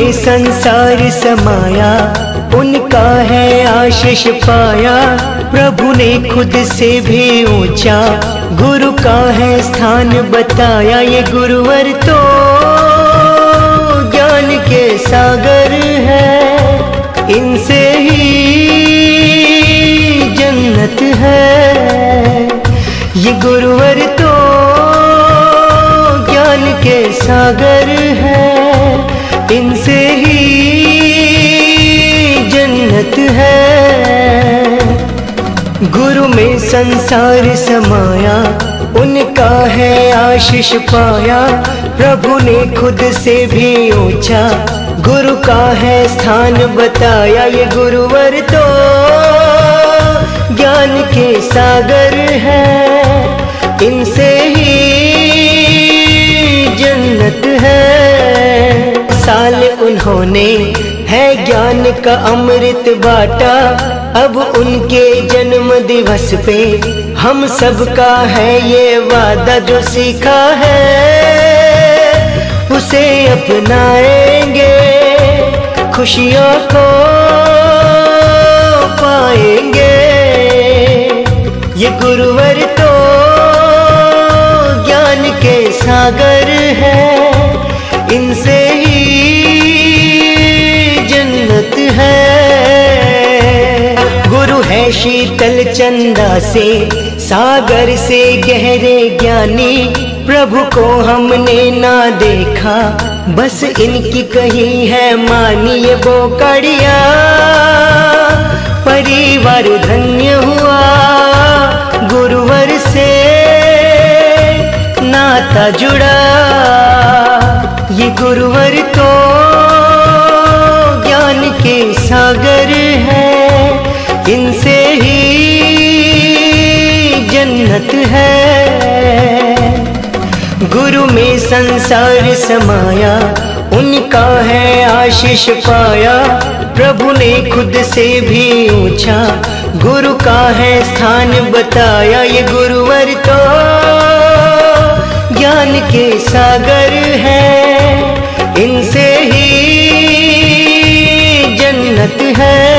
में संसार समाया, उनका है आशीष पाया। प्रभु ने खुद से भी ऊंचा गुरु का है स्थान बताया। ये गुरुवर तो ज्ञान के सागर है, इनसे ही जन्नत है। ये गुरुवर तो ज्ञान के सागर है, इनसे ही जन्नत है। गुरु में संसार समाया, उनका है आशीष पाया। प्रभु ने खुद से भी ऊंचा गुरु का है स्थान बताया। ये गुरुवर तो ज्ञान के सागर है, इनसे ही जन्नत है। साल उन्होंने है ज्ञान का अमृत बाटा, अब उनके जन्म दिवस पे हम सबका है ये वादा। जो सीखा है उसे अपनाएंगे, खुशियों को पाएंगे। ये गुरुवर तो ज्ञान के सागर है, इनसे ही जन्नत है। गुरु है शीतल चंदा से, सागर से गहरे ज्ञानी। प्रभु को हमने ना देखा, बस इनकी कही है मानी। ये बोकड़िया परिवार धन्य हुआ, गुरुवर से नाता जुड़ा। ये गुरुवर तो ज्ञान के सागर है, इनसे ही जन्नत है। गुरु में संसार समाया, उनका है आशीष पाया। प्रभु ने खुद से भी ऊंचा गुरु का है स्थान बताया। ये गुरुवर तो ज्ञान के सागर है, इनसे ही जन्नत है।